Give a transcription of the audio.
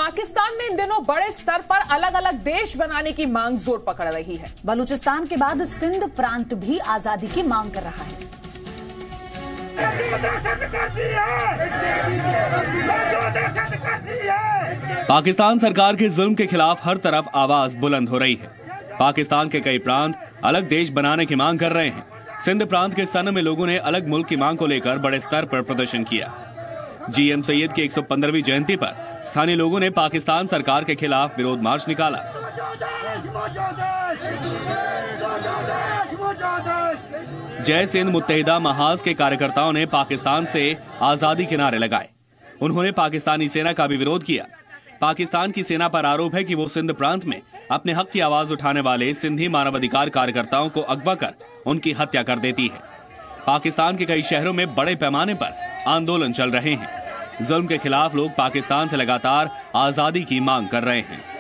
पाकिस्तान में इन दिनों बड़े स्तर पर अलग अलग देश बनाने की मांग जोर पकड़ रही है। बलूचिस्तान के बाद सिंध प्रांत भी आजादी की मांग कर रहा है। पाकिस्तान सरकार के जुल्म के खिलाफ हर तरफ आवाज बुलंद हो रही है। पाकिस्तान के कई प्रांत अलग देश बनाने की मांग कर रहे हैं। सिंध प्रांत के सन में लोगों ने अलग मुल्क की मांग को लेकर बड़े स्तर पर प्रदर्शन किया। जीएम सैयद की 115वीं जयंती पर स्थानीय लोगों ने पाकिस्तान सरकार के खिलाफ विरोध मार्च निकाला। जय सिंध मुत्तहिदा महाज के कार्यकर्ताओं ने पाकिस्तान से आजादी के नारे लगाए। उन्होंने पाकिस्तानी सेना का भी विरोध किया। पाकिस्तान की सेना पर आरोप है कि वो सिंध प्रांत में अपने हक की आवाज उठाने वाले सिंधी मानवाधिकार कार्यकर्ताओं को अगवा कर उनकी हत्या कर देती है। पाकिस्तान के कई शहरों में बड़े पैमाने पर आंदोलन चल रहे हैं। जुल्म के खिलाफ लोग पाकिस्तान से लगातार आजादी की मांग कर रहे हैं।